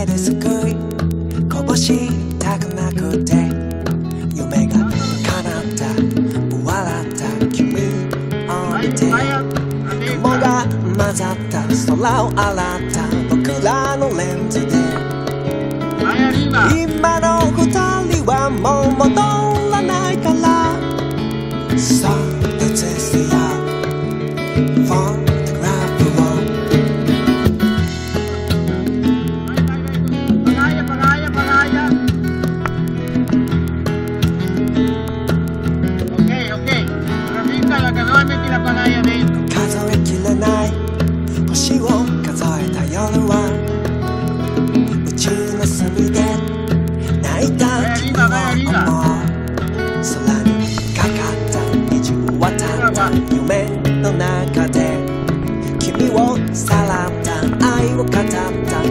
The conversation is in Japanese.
けですくいこぼしたくなくて夢が叶った笑った君を見て雲が混ざった空を洗った僕らのレンズで今の二人はもう戻らないから So this is the year photograph the world数えきれない星を数えた夜は宇宙の隅で泣いた君を思う空にかかった虹を渡った夢の中で君をさらった愛を語った